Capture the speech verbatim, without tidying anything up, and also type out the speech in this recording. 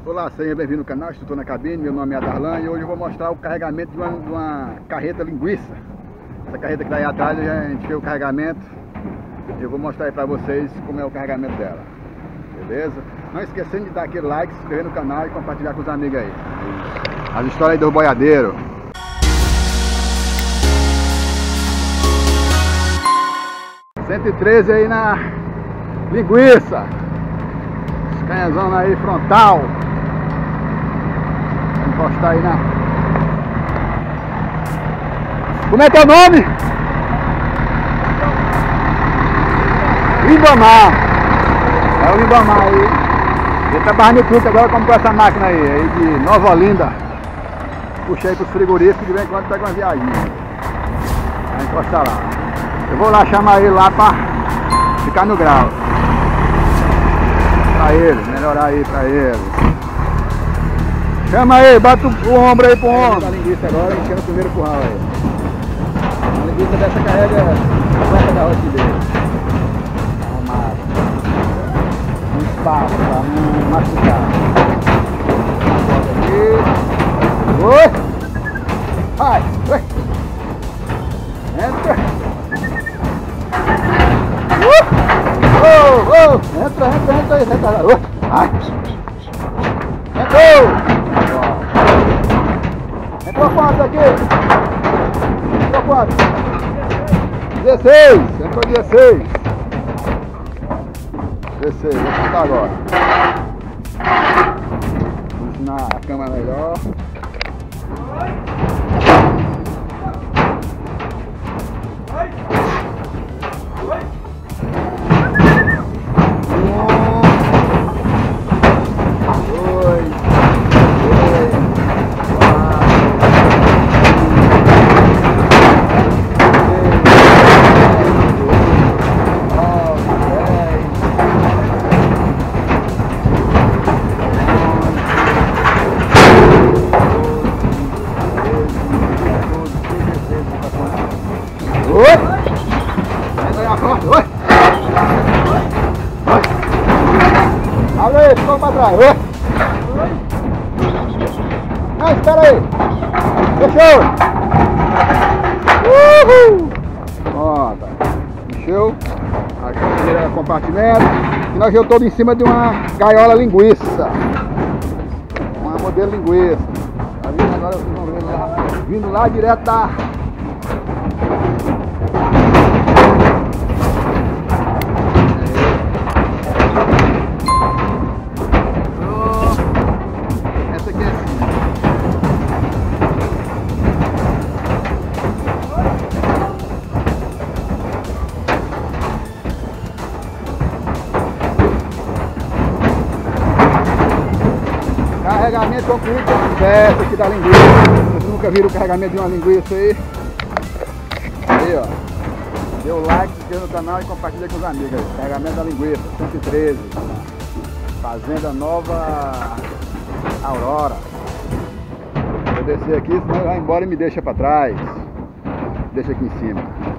Olá, seja bem-vindo ao canal Instrutor na Cabine, meu nome é Adarlan e hoje eu vou mostrar o carregamento de uma, de uma carreta linguiça. Essa carreta que está aí atrás, a gente fez o carregamento e eu vou mostrar aí para vocês como é o carregamento dela, beleza? Não esquecendo de dar aquele like, se inscrever no canal e compartilhar com os amigos aí. As histórias aí do boiadeiro. cento e treze aí na linguiça. Canhazão aí frontal. Vou encostar aí na... Como é que é o nome? Ribamar. É o Ribamar aí. Ele trabalha no clube agora, comprou essa máquina aí, aí de Nova Olinda. Puxei para os frigoríficos de vez em quando pega uma viagem. Vai encostar lá. Eu vou lá chamar ele lá para ficar no grau. Pra ele, melhorar aí pra ele. Chama aí, bate o ombro aí pro ombro. A linguiça agora, enchendo o primeiro curral aí. A linguiça dessa carrega a placa da roça dele. Arrumado. Um espaço pra não machucar. Aqui. Oi! Vai! Oi! Entra! Uh! Oh, oh, entra, entra, entra aí, entra. Oh, ai. Entrou! Entrou quanto aqui? Entrou quanto? dezesseis! Entrou dezesseis! dezesseis, vou contar agora. Vou ensinar a câmera melhor. Oi! Entra aí a porta, oi! Oi! Abre aí, ficou pra trás, oi! Não, espera aí! Fechou! Uhul! Pronto! Encheu a primeira compartimento e nós já estamos em cima de uma gaiola linguiça. Uma modelo linguiça. Ali agora vocês vão ver lá, vindo lá direto da... Carregamento concluído completo aqui da linguiça. Vocês nunca viram o carregamento de uma linguiça aí? Aí, ó. Dê o like, se inscreva no canal e compartilha com os amigos aí. Carregamento da linguiça, cento e treze. Fazenda Nova Aurora. Vou descer aqui, senão ele vai embora e me deixa pra trás. Deixa aqui em cima.